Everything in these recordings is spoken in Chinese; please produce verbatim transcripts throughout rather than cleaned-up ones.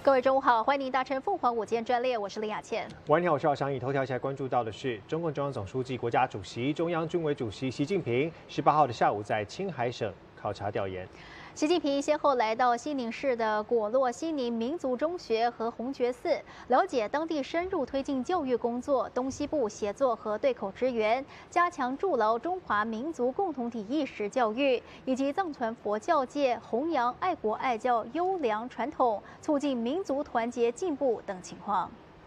各位中午好，欢迎您搭乘凤凰午间专列，我是林雅倩。 晚上好，我是姚翔。以头条起来关注到的是，中共中央总书记、国家主席、中央军委主席习近平十八号的下午在青海省考察调研。 习近平先后来到西宁市的果洛西宁民族中学和红觉寺，了解当地深入推进教育工作、东西部协作和对口支援，加强筑牢中华民族共同体意识教育，以及藏传佛教界弘扬爱国爱教优良传统，促进民族团结进步等情况。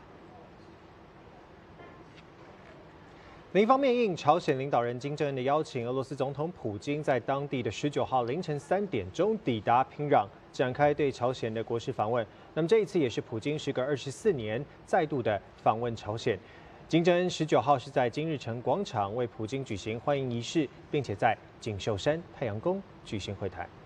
另一方面，应朝鲜领导人金正恩的邀请，俄罗斯总统普京在当地的十九号凌晨三点钟抵达平壤，展开对朝鲜的国事访问。那么这一次也是普京时隔二十四年再度的访问朝鲜。金正恩十九号是在金日成广场为普京举行欢迎仪式，并且在锦绣山太阳宫举行会谈。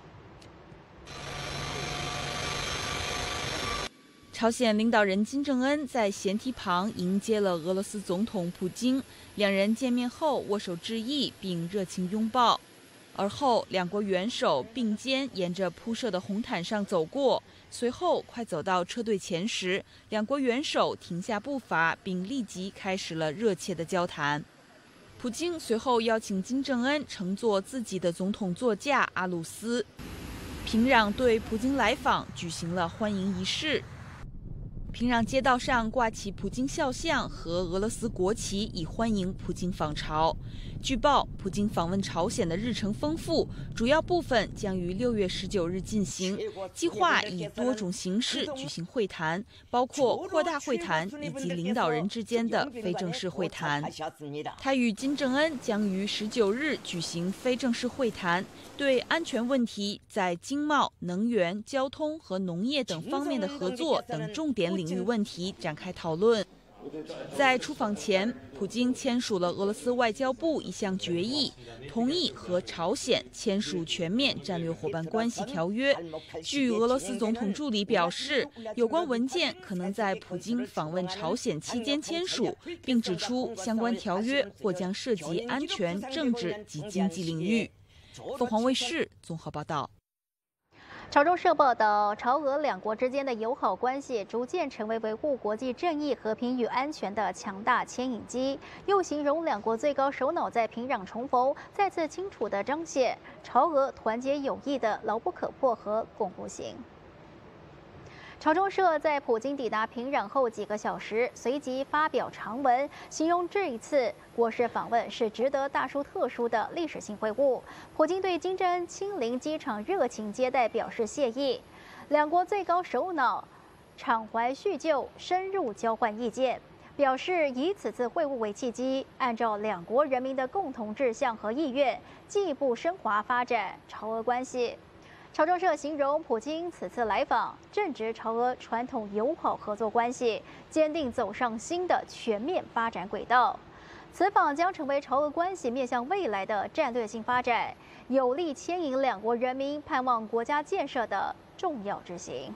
朝鲜领导人金正恩在舷梯旁迎接了俄罗斯总统普京，两人见面后握手致意，并热情拥抱。而后，两国元首并肩沿着铺设的红毯上走过，随后快走到车队前时，两国元首停下步伐，并立即开始了热切的交谈。普京随后邀请金正恩乘坐自己的总统座驾阿鲁斯，平壤对普京来访举行了欢迎仪式。平壤街道上挂起普京肖像和俄罗斯国旗，以欢迎普京访朝。据报，普京访问朝鲜的日程丰富，主要部分将于六月十九日进行，计划以多种形式举行会谈，包括扩大会谈以及领导人之间的非正式会谈。他与金正恩将于十九日举行非正式会谈，对安全问题、在经贸、能源、交通和农业等方面的合作等重点领域问题展开讨论。在出访前，普京签署了俄罗斯外交部一项决议，同意和朝鲜签署全面战略伙伴关系条约。据俄罗斯总统助理表示，有关文件可能在普京访问朝鲜期间签署，并指出相关条约或将涉及安全、政治及经济领域。凤凰卫视综合报道。 朝中社报道，朝俄两国之间的友好关系逐渐成为维护国际正义、和平与安全的强大牵引机。又形容两国最高首脑在平壤重逢，再次清楚地彰显朝俄团结友谊的牢不可破和巩固性。朝中社在普京抵达平壤后几个小时，随即发表长文，形容这一次国事访问是值得大书特书的历史性会晤。普京对金正恩亲临机场热情接待表示谢意，两国最高首脑敞怀叙旧，深入交换意见，表示以此次会晤为契机，按照两国人民的共同志向和意愿，进一步升华发展朝俄关系。朝中社形容普京此次来访，正值朝俄传统友好合作关系坚定走上新的全面发展轨道。此访将成为朝俄关系面向未来的战略性发展，有力牵引两国人民盼望国家建设的重要之行。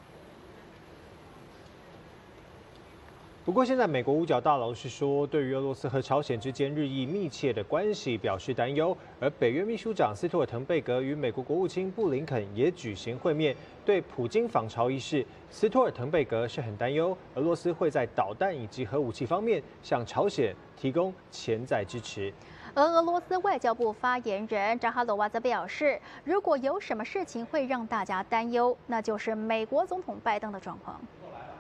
不过，现在美国五角大楼是说，对于俄罗斯和朝鲜之间日益密切的关系表示担忧。而北约秘书长斯托尔滕贝格与美国国务卿布林肯也举行会面，对普京访朝一事，斯托尔滕贝格是很担忧，俄罗斯会在导弹以及核武器方面向朝鲜提供潜在支持。 而俄罗斯外交部发言人扎哈罗娃则表示，如果有什么事情会让大家担忧，那就是美国总统拜登的状况。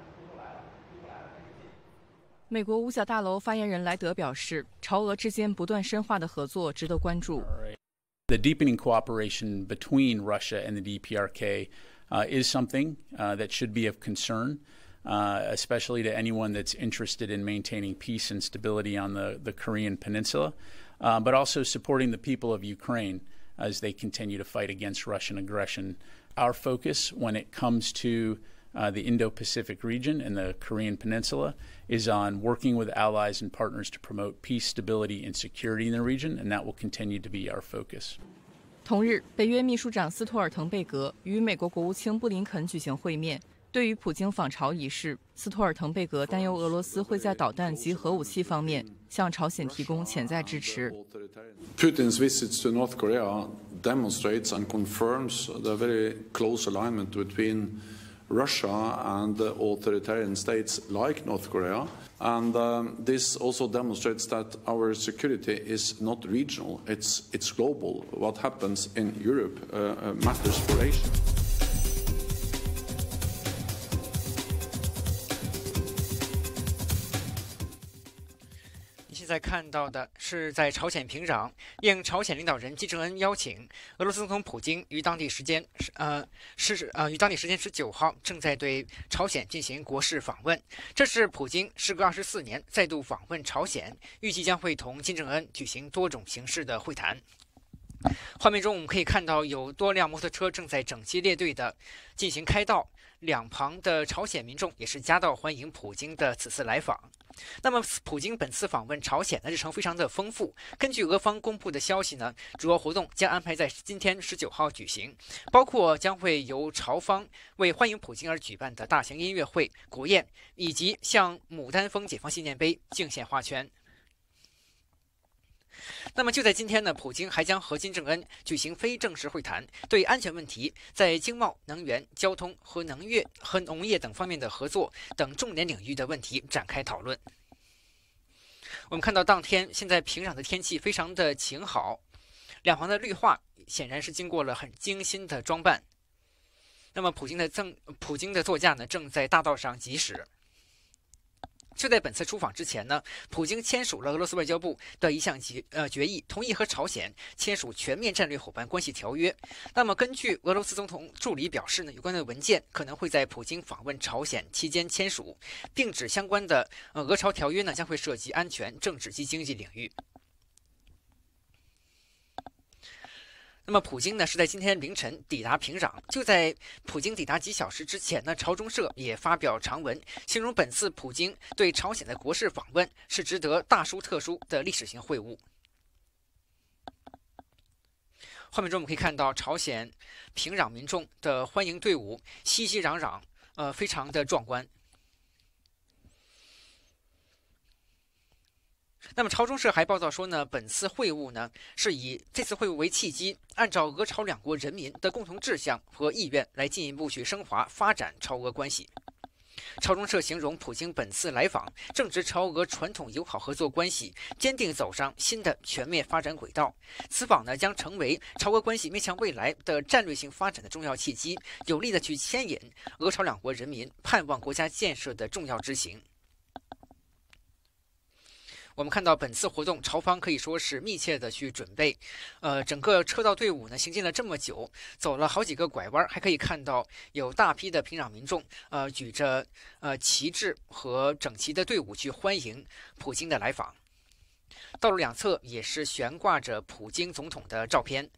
美国五角大楼发言人莱德表示，朝俄之间不断深化的合作值得关注。 The deepening cooperation between Russia and the D P R K uh, is something uh, that should be of concern, uh, especially to anyone that's interested in maintaining peace and stability on the, the Korean Peninsula, uh, but also supporting the people of Ukraine as they continue to fight against Russian aggression. Our focus when it comes to Uh, the Indo-Pacific region and the Korean Peninsula is on working with allies and partners to promote peace, stability, and security in the region, and that will continue to be our focus. 同日，北约秘书长斯托尔滕贝格与美国国务卿布林肯举行会面。对于普京访朝一事，斯托尔滕贝格担忧俄罗斯会在导弹及核武器方面向朝鲜提供潜在支持。 Putin's visits to North Korea demonstrates and confirms the very close alignment between Russia and uh, authoritarian states like North Korea. And um, this also demonstrates that our security is not regional, it's, it's global. What happens in Europe uh, uh, matters for Asia. 现在看到的是，在朝鲜平壤，应朝鲜领导人金正恩邀请，俄罗斯总统普京于当地时间呃是呃于当地时间十九号正在对朝鲜进行国事访问。这是普京时隔二十四年再度访问朝鲜，预计将会同金正恩举行多种形式的会谈。画面中我们可以看到有多辆摩托车正在整齐列队的进行开道，两旁的朝鲜民众也是夹道欢迎普京的此次来访。那么，普京本次访问朝鲜的日程非常的丰富。根据俄方公布的消息呢，主要活动将安排在今天十九号举行，包括将会由朝方为欢迎普京而举办的大型音乐会、国宴，以及向牡丹峰解放纪念碑敬献花圈。那么就在今天呢，普京还将和金正恩举行非正式会谈，对安全问题、在经贸、能源、交通和能源和农业等方面的合作等重点领域的问题展开讨论。我们看到当天现在平壤的天气非常的晴好，两旁的绿化显然是经过了很精心的装扮。那么普京的正普京的座驾呢，正在大道上疾驶。就在本次出访之前呢，普京签署了俄罗斯外交部的一项决呃决议，同意和朝鲜签署全面战略伙伴关系条约。那么，根据俄罗斯总统助理表示呢，有关的文件可能会在普京访问朝鲜期间签署，并指相关的呃俄朝条约呢将会涉及安全、政治及经济领域。那么，普京呢是在今天凌晨抵达平壤。就在普京抵达几小时之前呢，朝中社也发表长文，形容本次普京对朝鲜的国事访问是值得大书特书的历史性会晤。画面中我们可以看到朝鲜平壤民众的欢迎队伍熙熙攘攘，呃，非常的壮观。那么朝中社还报道说呢，本次会晤呢是以这次会晤为契机，按照俄朝两国人民的共同志向和意愿来进一步去升华发展朝俄关系。朝中社形容普京本次来访正值朝俄传统友好合作关系坚定走上新的全面发展轨道。此访呢将成为朝俄关系面向未来的战略性发展的重要契机，有力的去牵引俄朝两国人民盼望国家建设的重要之行。我们看到本次活动，朝方可以说是密切的去准备，呃，整个车道队伍呢行进了这么久，走了好几个拐弯，还可以看到有大批的平壤民众，呃，举着呃旗帜和整齐的队伍去欢迎普京的来访。道路两侧也是悬挂着普京总统的照片。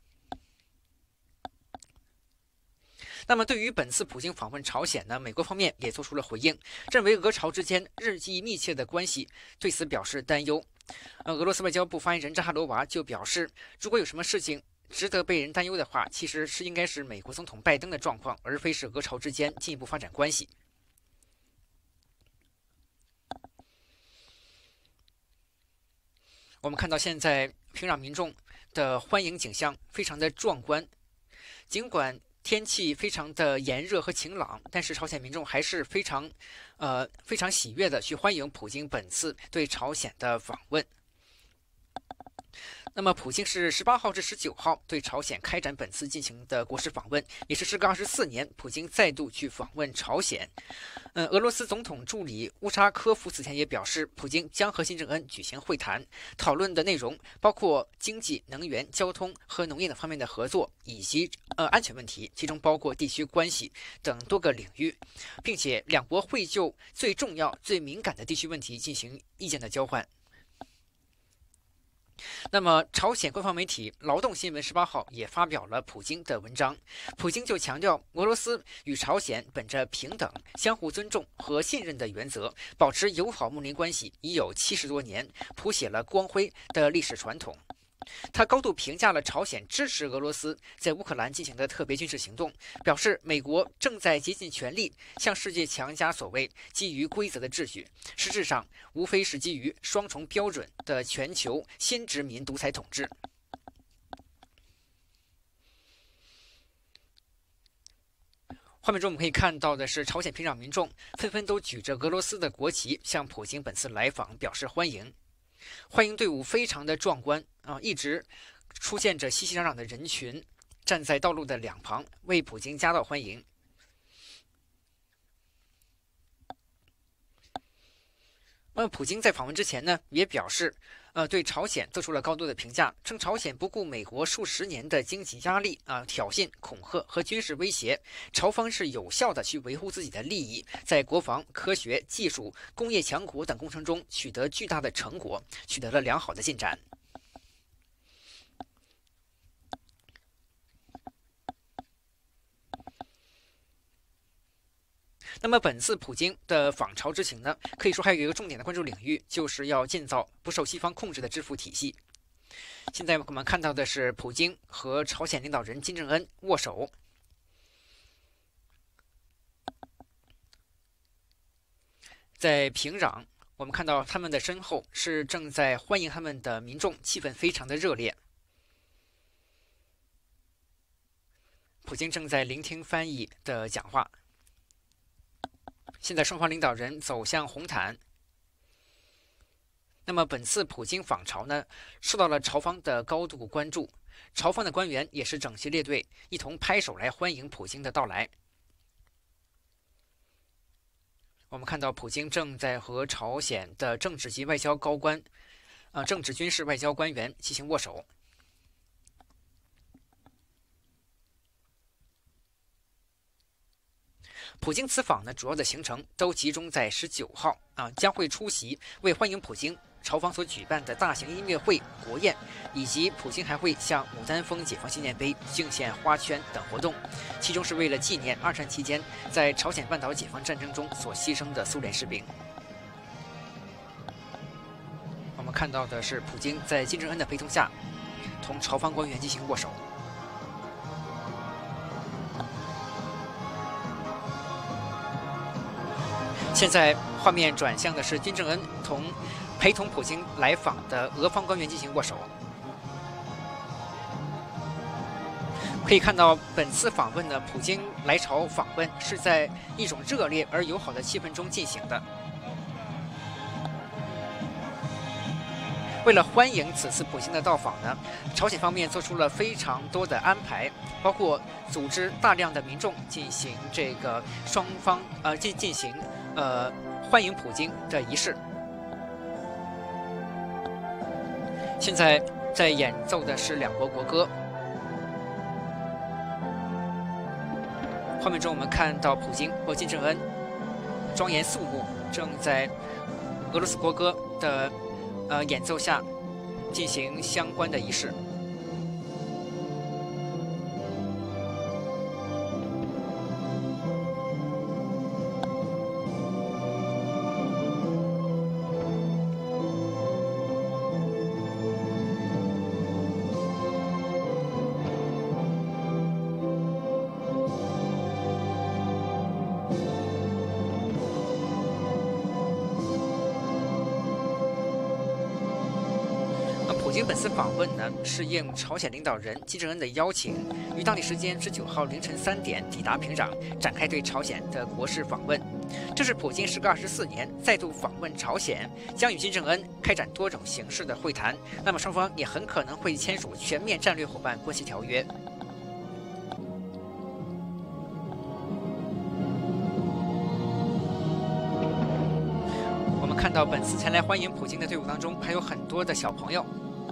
那么，对于本次普京访问朝鲜呢，美国方面也做出了回应，认为俄朝之间日益密切的关系对此表示担忧。呃，俄罗斯外交部发言人扎哈罗娃就表示，如果有什么事情值得被人担忧的话，其实是应该是美国总统拜登的状况，而非是俄朝之间进一步发展关系。我们看到现在平壤民众的欢迎景象非常的壮观，尽管天气非常的炎热和晴朗，但是朝鲜民众还是非常，呃，非常喜悦的去欢迎普京本次对朝鲜的访问。那么，普京是十八号至十九号对朝鲜开展本次进行的国事访问，也是时隔二十四年，普京再度去访问朝鲜。嗯，俄罗斯总统助理乌沙科夫此前也表示，普京将和金正恩举行会谈，讨论的内容包括经济、能源、交通和农业等方面的合作，以及呃安全问题，其中包括地区关系等多个领域，并且两国会就最重要、最敏感的地区问题进行意见的交换。那么，朝鲜官方媒体《劳动新闻》十八号也发表了普京的文章。普京就强调，俄罗斯与朝鲜本着平等、相互尊重和信任的原则，保持友好睦邻关系已有七十多年，谱写了光辉的历史传统。他高度评价了朝鲜支持俄罗斯在乌克兰进行的特别军事行动，表示美国正在竭尽全力向世界强加所谓基于规则的秩序，实质上无非是基于双重标准的全球新殖民独裁统治。 画面中我们可以看到的是，朝鲜平壤民众纷纷都举着俄罗斯的国旗，向普京本次来访表示欢迎。欢迎队伍非常的壮观啊，一直出现着熙熙攘攘的人群，站在道路的两旁，为普京夹道欢迎。那么，普京在访问之前呢，也表示，呃，对朝鲜做出了高度的评价，称朝鲜不顾美国数十年的经济压力啊、挑衅、恐吓和军事威胁，朝方是有效的去维护自己的利益，在国防、科学、技术、工业强国等工程中取得巨大的成果，取得了良好的进展。那么本次普京的访朝之行呢，可以说还有一个重点的关注领域，就是要建造不受西方控制的支付体系。现在我们看到的是普京和朝鲜领导人金正恩握手。在平壤，我们看到他们的身后是正在欢迎他们的民众，气氛非常的热烈。普京正在聆听翻译的讲话。现在双方领导人走向红毯。那么本次普京访朝呢，受到了朝方的高度关注，朝方的官员也是整齐列队，一同拍手来欢迎普京的到来。我们看到普京正在和朝鲜的政治及外交高官，呃，政治、军事、外交官员进行握手。普京此访呢，主要的行程都集中在十九号啊，将会出席为欢迎普京朝方所举办的大型音乐会、国宴，以及普京还会向牡丹峰解放纪念碑敬献花圈等活动，其中是为了纪念二战期间在朝鲜半岛解放战争中所牺牲的苏联士兵。我们看到的是普京在金正恩的陪同下，同朝方官员进行握手。现在画面转向的是金正恩同陪同普京来访的俄方官员进行握手。可以看到，本次访问呢，普京来朝访问是在一种热烈而友好的气氛中进行的。为了欢迎此次普京的到访呢，朝鲜方面做出了非常多的安排，包括组织大量的民众进行这个双方呃进进行呃欢迎普京的仪式。现在在演奏的是两国国歌。画面中我们看到普京和金正恩庄严肃穆，正在俄罗斯国歌的呃演奏下进行相关的仪式。普京本次访问呢，是应朝鲜领导人金正恩的邀请，于当地时间十九号凌晨三点抵达平壤，展开对朝鲜的国事访问。这是普京时隔二十四年再度访问朝鲜，将与金正恩开展多种形式的会谈。那么双方也很可能会签署全面战略伙伴关系条约。我们看到本次前来欢迎普京的队伍当中，还有很多的小朋友。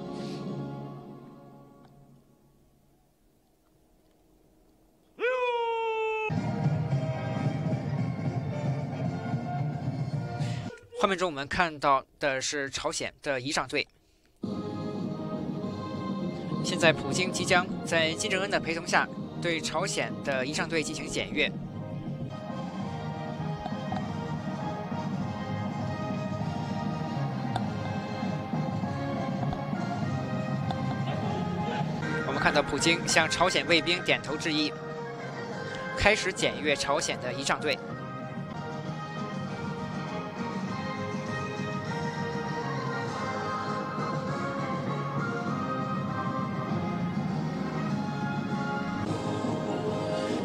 画面中我们看到的是朝鲜的仪仗队。现在普京即将在金正恩的陪同下，对朝鲜的仪仗队进行检阅。我们看到普京向朝鲜卫兵点头致意，开始检阅朝鲜的仪仗队。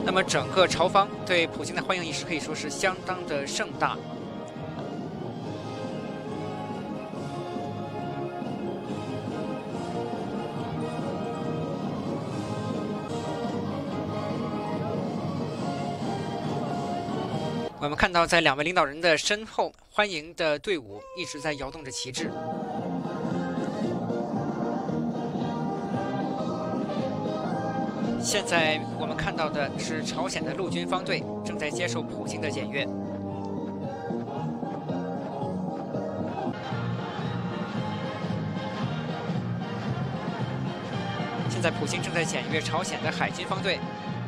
那么整个朝方对普京的欢迎仪式可以说是相当的盛大。我们看到，在两位领导人的身后，欢迎的队伍一直在摇动着旗帜。现在我们看到的是朝鲜的陆军方队正在接受普京的检阅。现在普京正在检阅朝鲜的海军方队。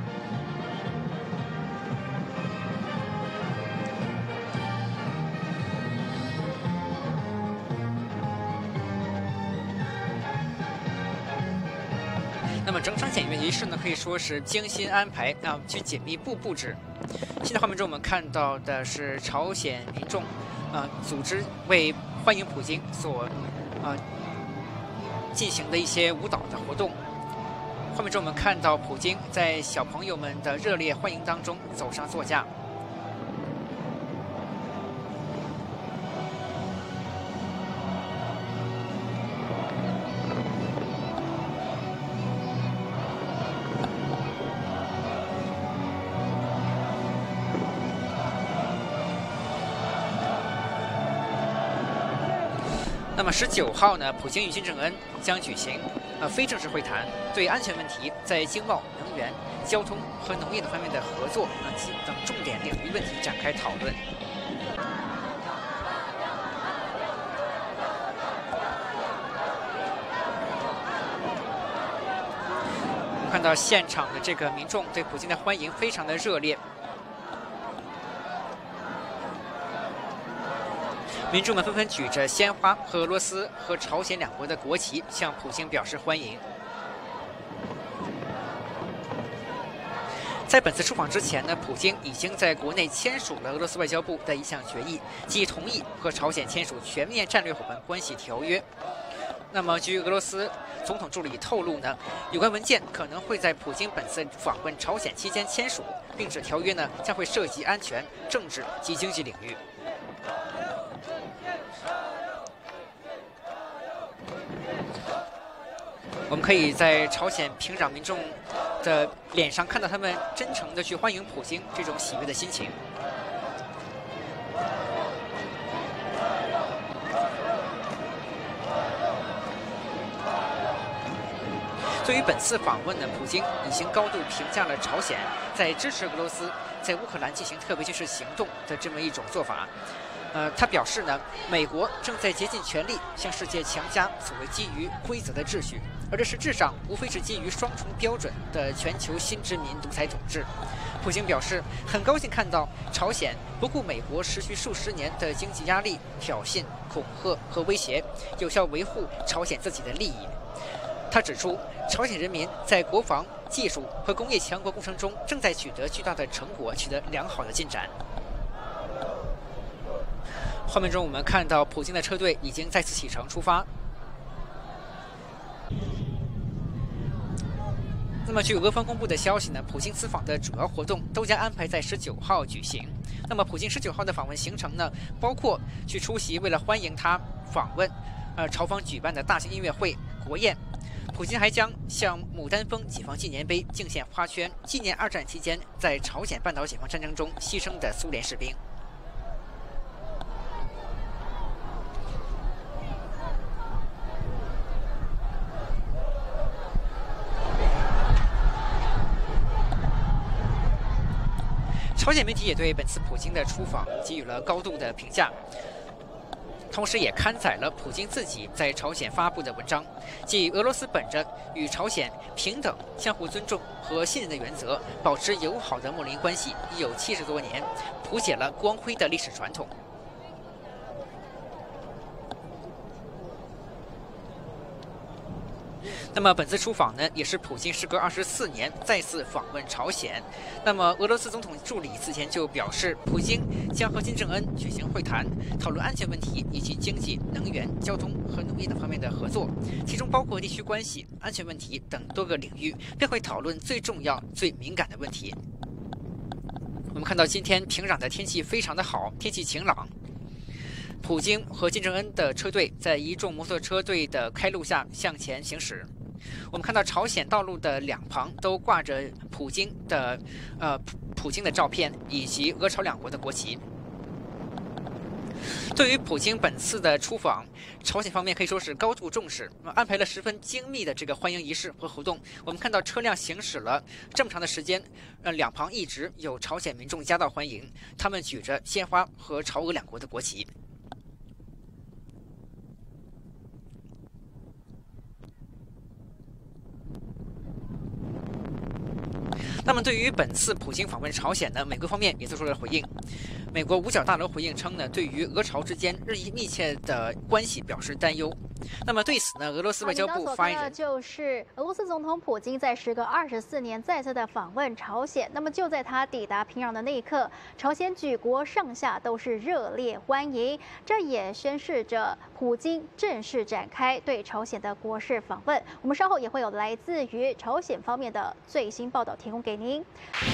那么整场检阅仪式呢，可以说是精心安排，啊，去紧密布布置。现在画面中我们看到的是朝鲜民众，啊，组织为欢迎普京所，啊，进行的一些舞蹈的活动。画面中我们看到普京在小朋友们的热烈欢迎当中走上座驾。那么十九号呢，普京与金正恩将举行呃非正式会谈，对安全问题、在经贸、能源、交通和农业等方面的合作啊等重点领域问题展开讨论。我们看到现场的这个民众对普京的欢迎非常的热烈。民众们纷纷举着鲜花和俄罗斯和朝鲜两国的国旗，向普京表示欢迎。在本次出访之前呢，普京已经在国内签署了俄罗斯外交部的一项决议，即同意和朝鲜签署全面战略伙伴关系条约。那么，据俄罗斯总统助理透露呢，有关文件可能会在普京本次访问朝鲜期间签署，并指条约呢将会涉及安全、政治及经济领域。我们可以在朝鲜平壤民众的脸上看到他们真诚地去欢迎普京这种喜悦的心情。对于本次访问呢，普京已经高度评价了朝鲜在支持俄罗斯在乌克兰进行特别军事行动的这么一种做法。呃，他表示呢，美国正在竭尽全力向世界强加所谓基于规则的秩序，而这实质上无非是基于双重标准的全球新殖民独裁统治。普京表示，很高兴看到朝鲜不顾美国持续数十年的经济压力、挑衅、恐吓和威胁，有效维护朝鲜自己的利益。他指出，朝鲜人民在国防、技术和工业强国工程中正在取得巨大的成果，取得良好的进展。画面中，我们看到普京的车队已经再次启程出发。那么，据俄方公布的消息呢，普京此访的主要活动都将安排在十九号举行。那么，普京十九号的访问行程呢，包括去出席为了欢迎他访问，呃，朝方举办的大型音乐会、国宴。普京还将向牡丹峰解放纪念碑敬献花圈，纪念二战期间在朝鲜半岛解放战争中牺牲的苏联士兵。朝鲜媒体也对本次普京的出访给予了高度的评价，同时也刊载了普京自己在朝鲜发布的文章，即俄罗斯本着与朝鲜平等、相互尊重和信任的原则，保持友好的睦邻关系已有七十多年，谱写了光辉的历史传统。那么本次出访呢，也是普京时隔二十四年再次访问朝鲜。那么俄罗斯总统助理此前就表示，普京将和金正恩举行会谈，讨论安全问题以及经济、能源、交通和农业等方面的合作，其中包括地区关系、安全问题等多个领域，便会讨论最重要、最敏感的问题。 我们看到今天平壤的天气非常的好，天气晴朗。普京和金正恩的车队在一众摩托车队的开路下向前行驶。我们看到朝鲜道路的两旁都挂着普京的呃普普京的照片以及俄朝两国的国旗。对于普京本次的出访，朝鲜方面可以说是高度重视，安排了十分精密的这个欢迎仪式和活动。我们看到车辆行驶了这么长的时间，呃，两旁一直有朝鲜民众夹道欢迎，他们举着鲜花和朝俄两国的国旗。那么，对于本次普京访问朝鲜呢，美国方面也做出了回应。美国五角大楼回应称呢，对于俄朝之间日益密切的关系表示担忧。那么对此呢，俄罗斯外交部发言人就是俄罗斯总统普京在时隔二十四年再次的访问朝鲜。那么就在他抵达平壤的那一刻，朝鲜举国上下都是热烈欢迎，这也宣示着普京正式展开对朝鲜的国事访问。我们稍后也会有来自于朝鲜方面的最新报道提供给您。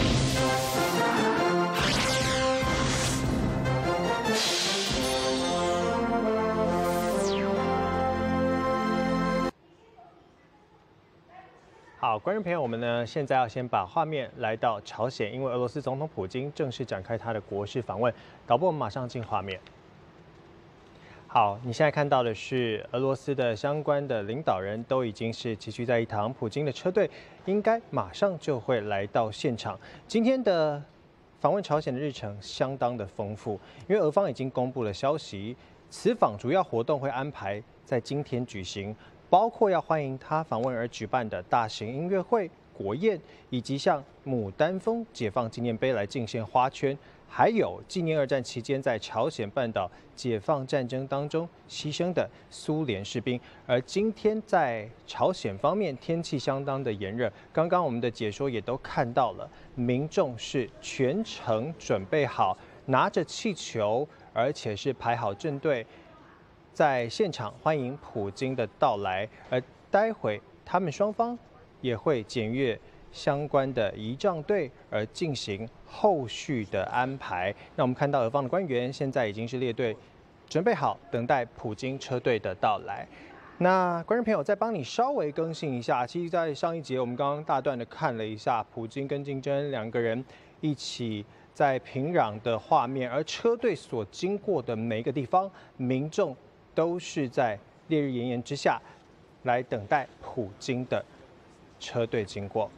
好，观众朋友，我们呢现在要先把画面来到朝鲜，因为俄罗斯总统普京正式展开他的国事访问。导播，我们马上进画面。好，你现在看到的是俄罗斯的相关的领导人都已经是齐聚在一堂，普京的车队应该马上就会来到现场。今天的访问朝鲜的日程相当的丰富，因为俄方已经公布了消息，此访主要活动会安排在今天举行。包括要欢迎他访问而举办的大型音乐会、国宴，以及向牡丹峰解放纪念碑来敬献花圈，还有纪念二战期间在朝鲜半岛解放战争当中牺牲的苏联士兵。而今天在朝鲜方面天气相当的炎热，刚刚我们的解说也都看到了，民众是全程准备好，拿着气球，而且是排好阵队。在现场欢迎普京的到来，而待会他们双方也会检阅相关的仪仗队，而进行后续的安排。那我们看到俄方的官员现在已经是列队准备好，等待普京车队的到来。那观众朋友，再帮你稍微更新一下，其实，在上一节我们刚刚大段的看了一下普京跟金正恩两个人一起在平壤的画面，而车队所经过的每一个地方，民众都是在烈日炎炎之下来等待普京的车队经过。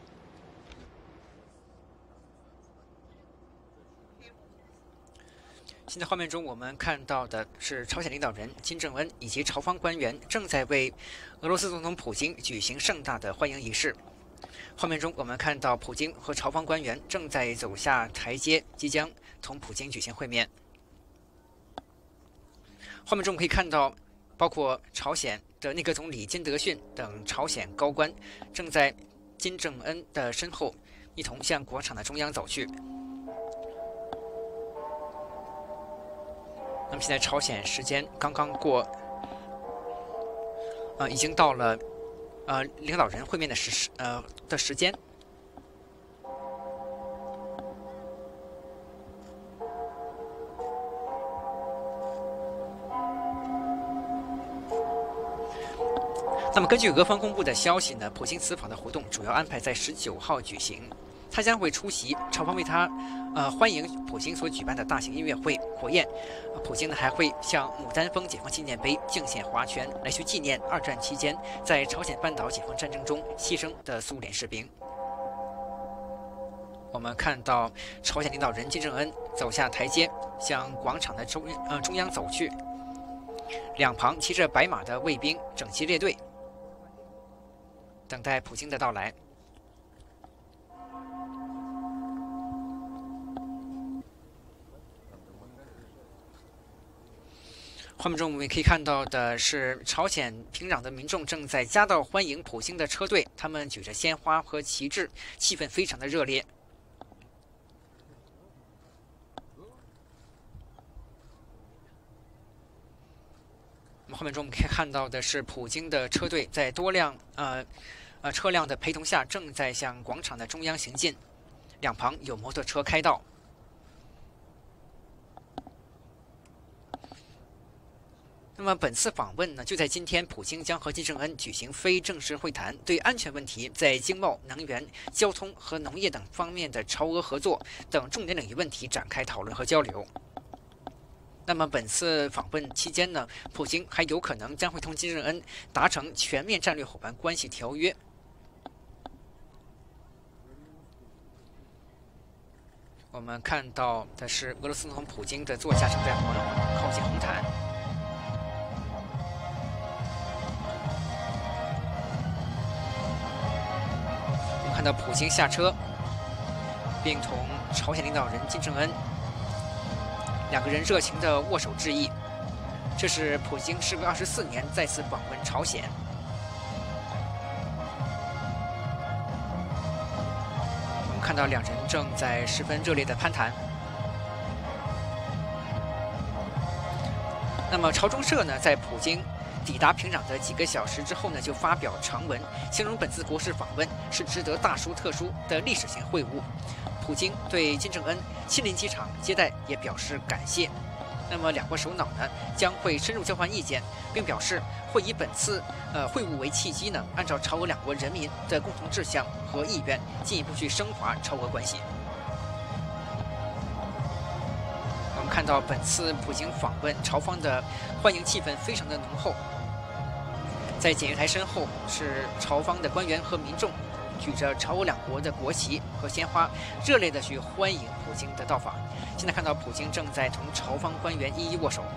现在画面中我们看到的是朝鲜领导人金正恩以及朝方官员正在为俄罗斯总统普京举行盛大的欢迎仪式。画面中我们看到普京和朝方官员正在走下台阶，即将同普京举行会面。画面中我们可以看到，包括朝鲜的内阁总理金德训等朝鲜高官正在金正恩的身后一同向广场的中央走去。那么现在朝鲜时间刚刚过，呃，已经到了呃领导人会面的时呃的时间。那么根据俄方公布的消息呢，普京此访的活动主要安排在十九号举行，他将会出席朝方为他呃欢迎普京所举办的大型音乐会国宴。普京呢还会向牡丹峰解放纪念碑敬献花圈，来去纪念二战期间在朝鲜半岛解放战争中牺牲的苏联士兵。我们看到朝鲜领导人金正恩走下台阶，向广场的中呃中央走去，两旁骑着白马的卫兵整齐列队，等待普京的到来。画面中我们可以看到的是，朝鲜平壤的民众正在夹道欢迎普京的车队，他们举着鲜花和旗帜，气氛非常的热烈。画面中我们可以看到的是，普京的车队在多辆呃呃车辆的陪同下，正在向广场的中央行进，两旁有摩托车开道。 那么本次访问呢，就在今天，普京将和金正恩举行非正式会谈，对安全问题、在经贸、能源、交通和农业等方面的朝俄合作等重点领域问题展开讨论和交流。那么本次访问期间呢，普京还有可能将会同金正恩达成全面战略伙伴关系条约。我们看到的是俄罗斯总统普京的座驾正在缓缓靠近红毯。我们看到普京下车，并同朝鲜领导人金正恩两个人热情地握手致意。这是普京时隔二十四年再次访问朝鲜。我们看到两人正在十分热烈的攀谈。那么朝中社呢，在普京抵达平壤的几个小时之后呢，就发表长文，形容本次国事访问是值得大书特书的历史性会晤。普京对金正恩亲临机场接待也表示感谢。那么两国首脑呢将会深入交换意见，并表示会以本次呃会晤为契机呢，按照朝俄两国人民的共同志向和意愿，进一步去升华朝俄关系。我们看到本次普京访问，朝方的欢迎气氛非常的浓厚。在检阅台身后是朝方的官员和民众，举着朝俄两国的国旗和鲜花，热烈的去欢迎普京的到访。现在看到普京正在同朝方官员一一握手。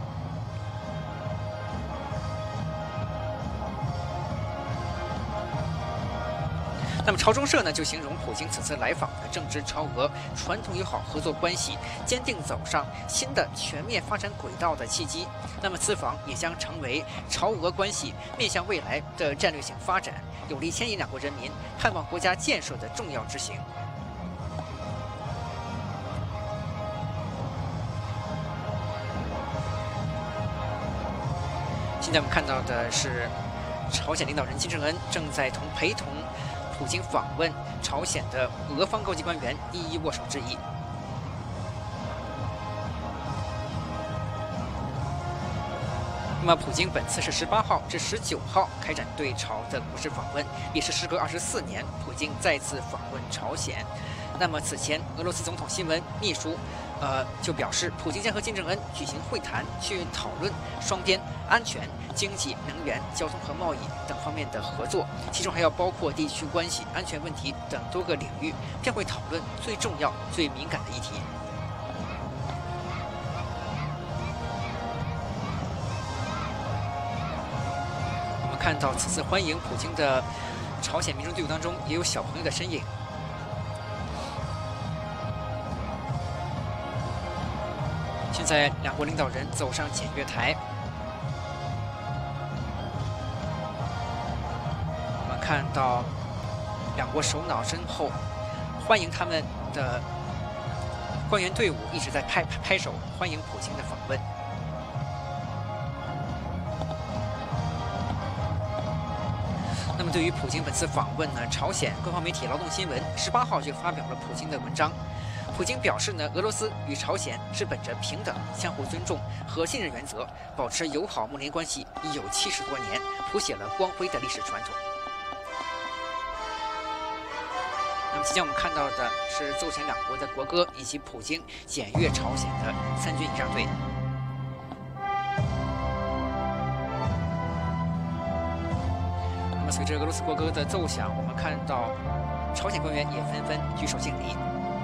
那么朝中社呢就形容普京此次来访呢，正值朝俄传统友好合作关系坚定走上新的全面发展轨道的契机。那么此访也将成为朝俄关系面向未来的战略性发展，有力牵引两国人民盼望国家建设的重要之行。现在我们看到的是朝鲜领导人金正恩正在同陪同普京访问朝鲜的俄方高级官员一一握手致意。那么，普京本次是十八号至十九号开展对朝的国事访问，也是时隔二十四年，普京再次访问朝鲜。那么，此前俄罗斯总统新闻秘书，呃，就表示，普京将和金正恩举行会谈，去讨论双边安全、经济、能源、交通和贸易等方面的合作，其中还要包括地区关系、安全问题等多个领域，便会讨论最重要、最敏感的议题。我们看到此次欢迎普京的朝鲜民众队伍当中，也有小朋友的身影。现在两国领导人走上检阅台，我们看到两国首脑身后欢迎他们的官员队伍一直在拍拍手欢迎普京的访问。那么对于普京本次访问呢，朝鲜官方媒体劳动新闻十八号就发表了普京的文章。普京表示呢，俄罗斯与朝鲜是本着平等、相互尊重和信任原则，保持友好睦邻关系已有七十多年，谱写了光辉的历史传统。那么即将我们看到的是奏响两国的国歌，以及普京检阅朝鲜的参军仪仗队。那么随着俄罗斯国歌的奏响，我们看到朝鲜官员也纷纷举手敬礼。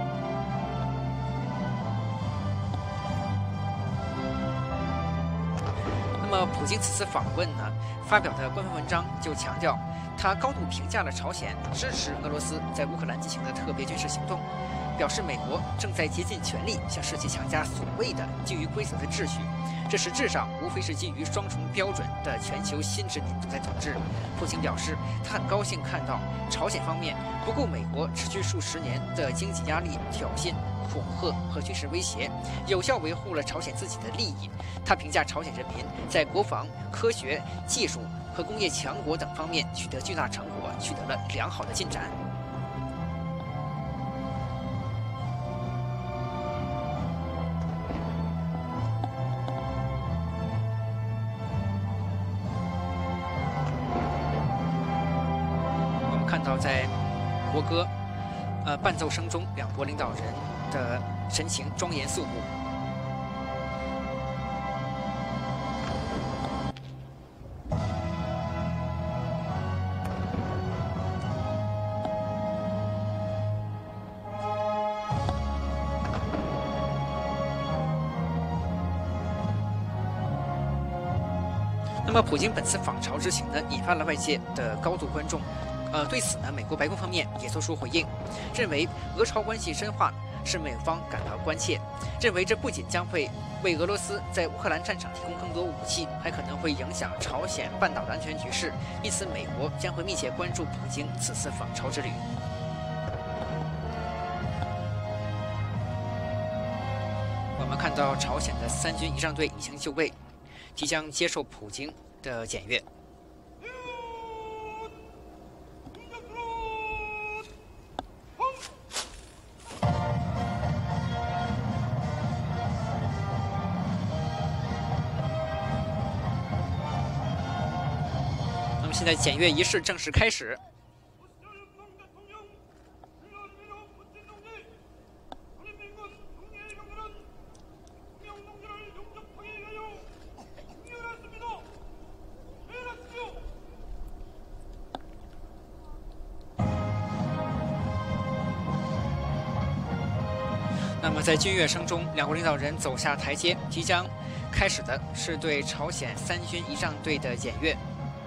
那么，普京此次访问呢，发表的官方文章就强调，他高度评价了朝鲜支持俄罗斯在乌克兰进行的特别军事行动，表示美国正在竭尽全力向世界强加所谓的基于规则的秩序，这实质上无非是基于双重标准的全球新殖民独裁统治。普京表示，他很高兴看到朝鲜方面不顾美国持续数十年的经济压力、挑衅、恐吓和军事威胁，有效维护了朝鲜自己的利益。他评价朝鲜人民在国防、科学、技术和工业强国等方面取得巨大成果，取得了良好的进展。 看到在国歌呃伴奏声中，两国领导人的神情庄严肃穆。那么，普京本次访朝之行呢，引发了外界的高度关注。呃，对此呢，美国白宫方面也做出回应，认为俄朝关系深化是美方感到关切，认为这不仅将会为俄罗斯在乌克兰战场提供更多武器，还可能会影响朝鲜半岛的安全局势，因此美国将会密切关注普京此次访朝之旅。我们看到朝鲜的三军仪仗队已经就位，即将接受普京的检阅。那么现在检阅仪式正式开始。那么在军乐声中，两国领导人走下台阶，即将开始的是对朝鲜三军仪仗队的检阅。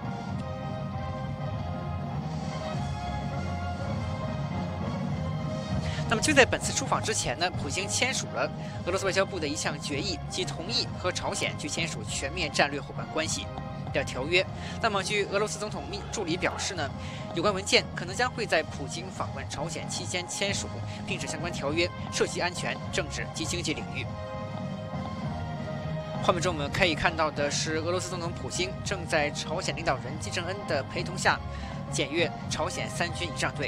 那么就在本次出访之前呢，普京签署了俄罗斯外交部的一项决议，即同意和朝鲜去签署全面战略伙伴关系的条约。那么据俄罗斯总统秘助理表示呢，有关文件可能将会在普京访问朝鲜期间签署，并指相关条约涉及安全、政治及经济领域。画面中我们可以看到的是，俄罗斯总统普京正在朝鲜领导人金正恩的陪同下检阅朝鲜三军仪仗队。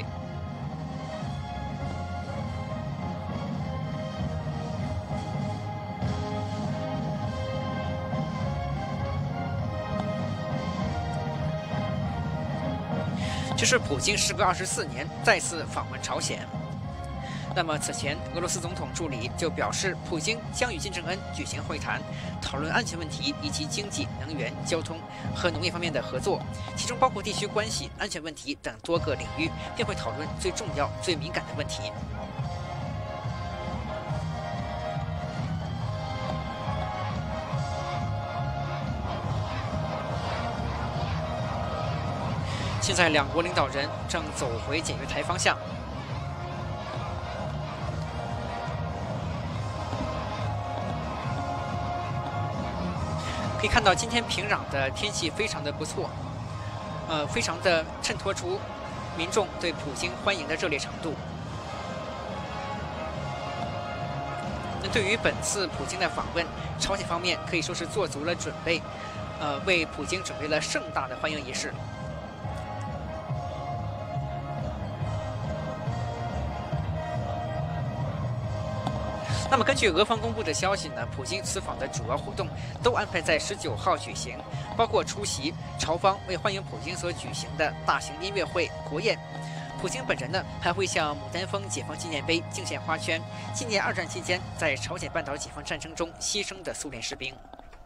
这是普京时隔二十四年再次访问朝鲜。那么此前，俄罗斯总统助理就表示，普京将与金正恩举行会谈，讨论安全问题以及经济、能源、交通和农业方面的合作，其中包括地区关系、安全问题等多个领域，并会讨论最重要、最敏感的问题。现在两国领导人正走回检阅台方向。可以看到，今天平壤的天气非常的不错，呃，非常的衬托出民众对普京欢迎的热烈程度。那对于本次普京的访问，朝鲜方面可以说是做足了准备，呃，为普京准备了盛大的欢迎仪式。那么，根据俄方公布的消息呢，普京此访的主要活动都安排在十九号举行，包括出席朝方为欢迎普京所举行的大型音乐会、国宴。普京本人呢，还会向牡丹峰解放纪念碑敬献花圈，纪念二战期间在朝鲜半岛解放战争中牺牲的苏联士兵。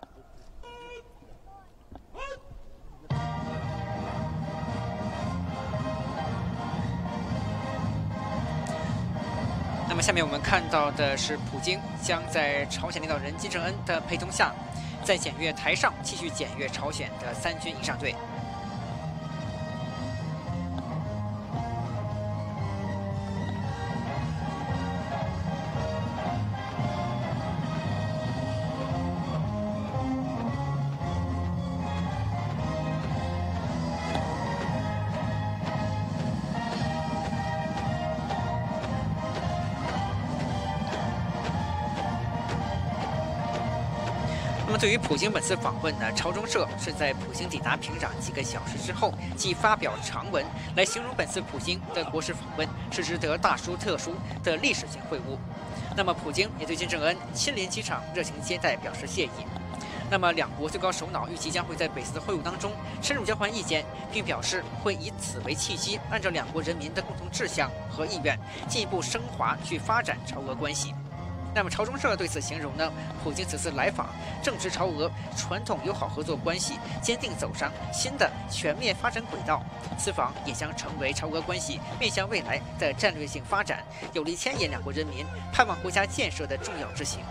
那么下面我们看到的是，普京将在朝鲜领导人金正恩的陪同下，在检阅台上继续检阅朝鲜的三军仪仗队。那么对于普京本次访问呢，朝中社是在普京抵达平壤几个小时之后，即发表长文来形容本次普京的国事访问是值得大书特书的历史性会晤。那么普京也对金正恩亲临机场热情接待表示谢意。 那么，两国最高首脑预计将会在本次的会晤当中深入交换意见，并表示会以此为契机，按照两国人民的共同志向和意愿，进一步升华去发展朝俄关系。那么，朝中社对此形容呢，普京此次来访正值朝俄传统友好合作关系坚定走上新的全面发展轨道。此访也将成为朝俄关系面向未来的战略性发展，有力牵引两国人民盼望国家建设的重要之行。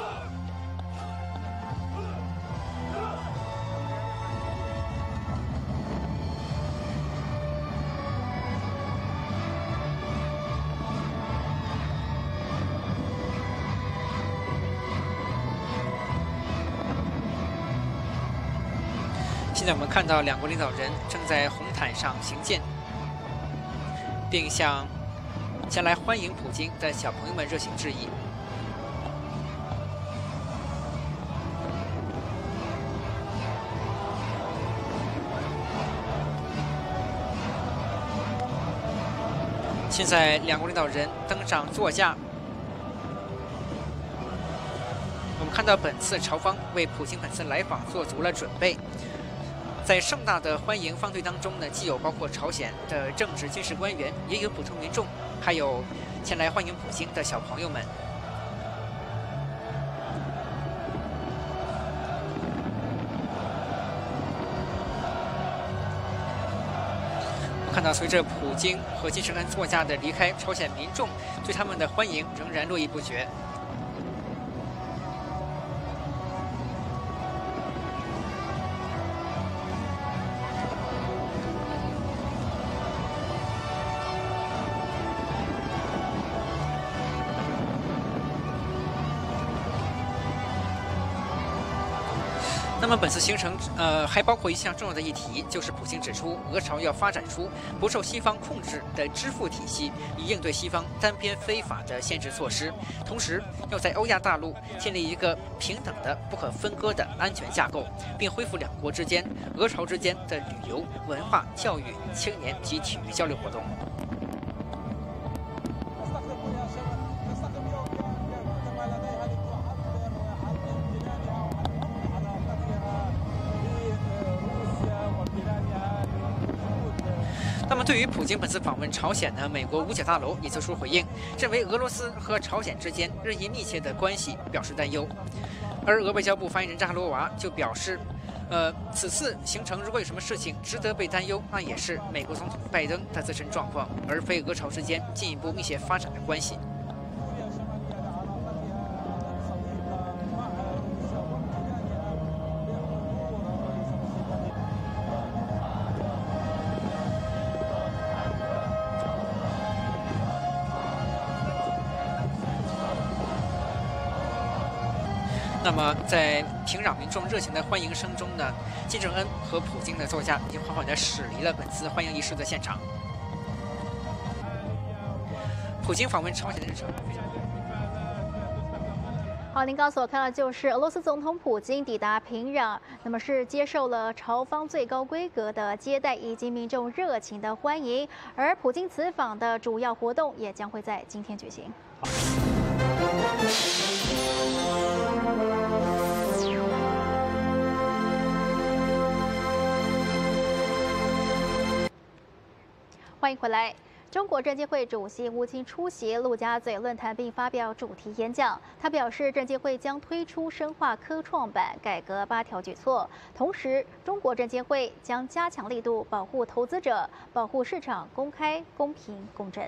现在我们看到两国领导人正在红毯上行进，并向前来欢迎普京的小朋友们热情致意。现在两国领导人登上座驾，我们看到本次朝方为普京本次来访做足了准备。在盛大的欢迎方队当中呢，既有包括朝鲜的政治军事官员，也有普通民众，还有前来欢迎普京的小朋友们。看到随着普京和金正恩座驾的离开，朝鲜民众对他们的欢迎仍然络绎不绝。那么本次行程，呃，还包括一项重要的议题，就是普京指出，俄朝要发展出不受西方控制的支付体系，以应对西方单边非法的限制措施。同时，要在欧亚大陆建立一个平等的、不可分割的安全架构，并恢复两国之间、俄朝之间的旅游、文化、教育、青年及体育交流活动。那么，对于普京本次访问朝鲜呢，美国五角大楼也做出回应，认为俄罗斯和朝鲜之间日益密切的关系表示担忧。而俄外交部发言人扎哈罗娃就表示，呃，此次行程如果有什么事情值得被担忧，那也是美国总统拜登的自身状况，而非俄朝之间进一步密切发展的关系。那么，在平壤民众热情的欢迎声中呢，金正恩和普京的座驾已经缓缓地驶离了本次欢迎仪式的现场。普京访问朝鲜的日程非常。 好，您刚所看到就是俄罗斯总统普京抵达平壤，那么是接受了朝方最高规格的接待以及民众热情的欢迎，而普京此访的主要活动也将会在今天举行。欢迎回来。中国证监会主席吴清出席陆家嘴论坛并发表主题演讲。他表示，证监会将推出深化科创板改革八条举措，同时，中国证监会将加强力度保护投资者，保护市场公开、公平、公正。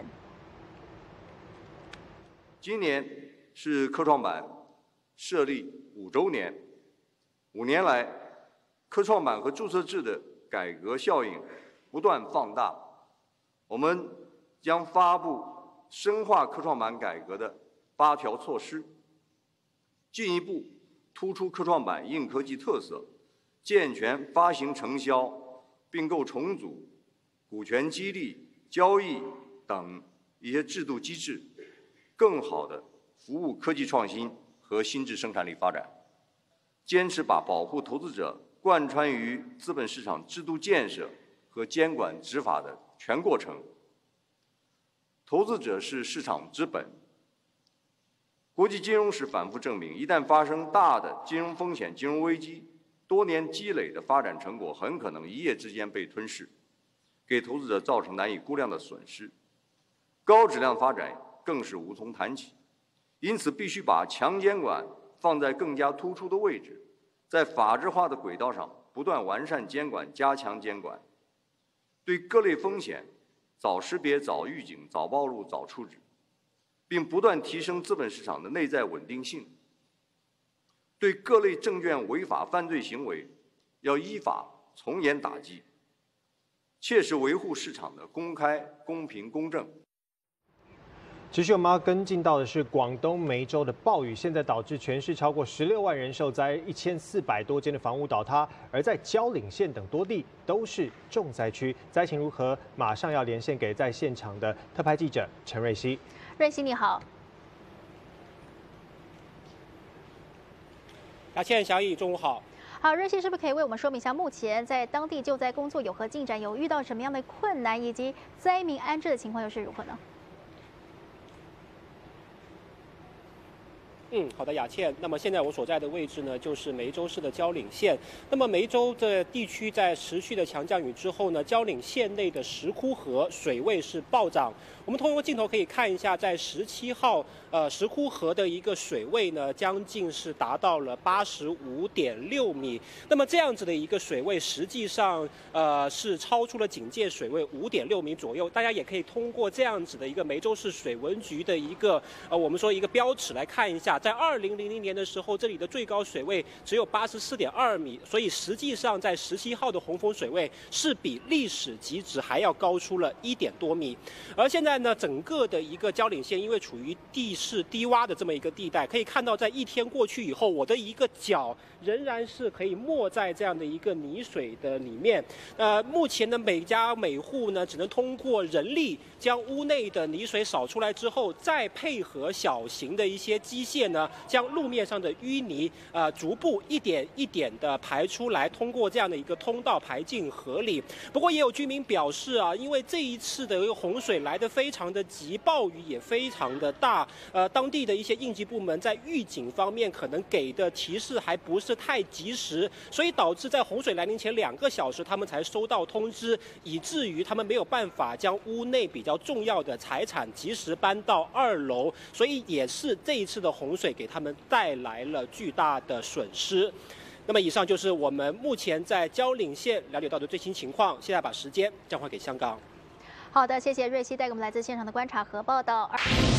今年是科创板设立五周年，五年来，科创板和注册制的改革效应不断放大。我们将发布深化科创板改革的八条措施，进一步突出科创板硬科技特色，健全发行承销、并购重组、股权激励、交易等一些制度机制，更好地服务科技创新和新质生产力发展。坚持把保护投资者贯穿于资本市场制度建设和监管执法的全过程。投资者是市场之本， 国际金融史反复证明，一旦发生大的金融风险、金融危机，多年积累的发展成果很可能一夜之间被吞噬，给投资者造成难以估量的损失。高质量发展更是无从谈起。因此，必须把强监管放在更加突出的位置，在法治化的轨道上不断完善监管、加强监管，对各类风险早识别、早预警、早暴露、早处置，并不断提升资本市场的内在稳定性。对各类证券违法犯罪行为，要依法从严打击，切实维护市场的公开、公平、公正。 持续我们要跟进到的是广东梅州的暴雨，现在导致全市超过十六万人受灾，一千四百多间的房屋倒塌，而在蕉岭县等多地都是重灾区。灾情如何？马上要连线给在现场的特派记者陈瑞熙。 瑞熙你好。 雅倩、小乙，中午好。 好，瑞熙是不是可以为我们说明一下，目前在当地救灾工作有何进展？有遇到什么样的困难，以及灾民安置的情况又是如何呢？ 嗯，好的，雅倩。那么现在我所在的位置呢，就是梅州市的蕉岭县。那么梅州的地区在持续的强降雨之后呢，蕉岭县内的石窟河水位是暴涨。我们通过镜头可以看一下，在十七号，呃，石窟河的一个水位呢，将近是达到了八十五点六米。那么这样子的一个水位，实际上呃是超出了警戒水位五点六米左右。大家也可以通过这样子的一个梅州市水文局的一个呃我们说一个标尺来看一下。在二零零零年的时候，这里的最高水位只有八十四点二米，所以实际上在十七号的洪峰水位是比历史极值还要高出了一点多米。而现在呢，整个的一个蕉岭县因为处于地势低洼的这么一个地带，可以看到在一天过去以后，我的一个脚仍然是可以没在这样的一个泥水的里面。呃，目前呢，每家每户呢只能通过人力将屋内的泥水扫出来之后，再配合小型的一些机械呢，将路面上的淤泥呃逐步一点一点的排出来，通过这样的一个通道排进河里。不过也有居民表示啊，因为这一次的一个洪水来得非常的急，暴雨也非常的大，呃，当地的一些应急部门在预警方面可能给的提示还不是太及时，所以导致在洪水来临前两个小时，他们才收到通知，以至于他们没有办法将屋内比较重要的财产及时搬到二楼，所以也是这一次的洪水给他们带来了巨大的损失。那么以上就是我们目前在蕉岭县了解到的最新情况，现在把时间交还给香港。 好的，谢谢瑞熙带给我们来自现场的观察和报道。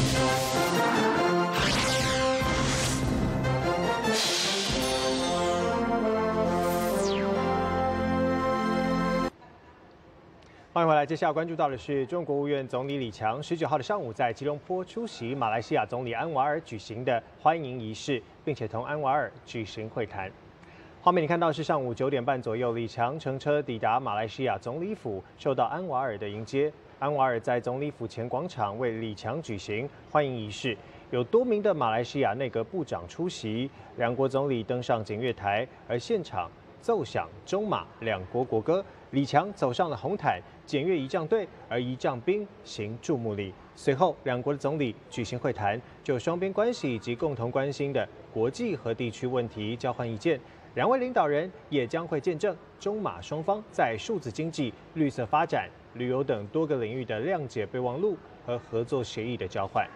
欢迎回来，接下来关注到的是中国国务院总理李强十九号的上午在吉隆坡出席马来西亚总理安瓦尔举行的欢迎仪式，并且同安瓦尔举行会谈。画面你看到是上午九点半左右，李强乘车抵达马来西亚总理府，受到安瓦尔的迎接。安瓦尔在总理府前广场为李强举行欢迎仪式，有多名的马来西亚内阁部长出席，两国总理登上检阅台，而现场奏响中马两国国歌。李强走上了红毯，检阅仪仗队，而仪仗兵行注目礼。随后，两国的总理举行会谈，就双边关系以及共同关心的国际和地区问题交换意见。两位领导人也将会见证中马双方在数字经济、绿色发展、旅游等多个领域的谅解备忘录和合作协议的交换。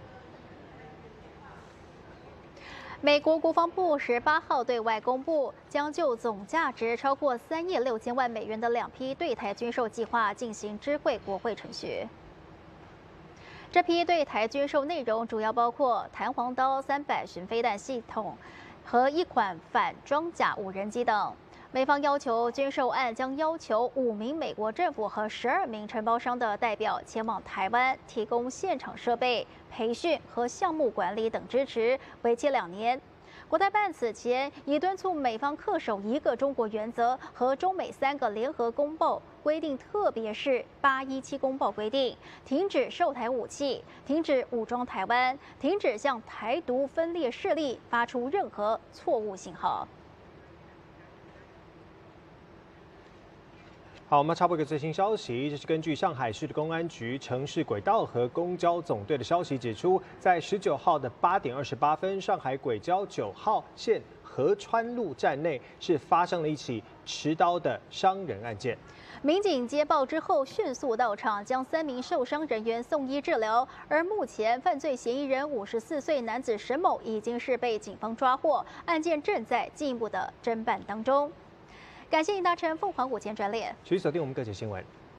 美国国防部十八号对外公布，将就总价值超过三亿六千万美元的两批对台军售计划进行知会国会程序。这批对台军售内容主要包括弹簧刀三百巡飞弹系统和一款反装甲无人机等。美方要求军售案将要求五名美国政府和十二名承包商的代表前往台湾，提供现场设备、培训和项目管理等支持，为期两年。国台办此前已敦促美方恪守一个中国原则和中美三个联合公报规定，特别是八一七公报规定，停止售台武器，停止武装台湾，停止向台独分裂势力发出任何错误信号。 好，我们插播一个最新消息，这是根据上海市的公安局城市轨道和公交总队的消息指出，在十九号的八点二十八分，上海轨交九号线合川路站内是发生了一起持刀的伤人案件。 民警接报之后，迅速到场，将三名受伤人员送医治疗。而目前，犯罪嫌疑人五十四岁男子沈某已经是被警方抓获，案件正在进一步的侦办当中。感谢您搭乘凤凰午间专列， 持续锁定我们各界新闻。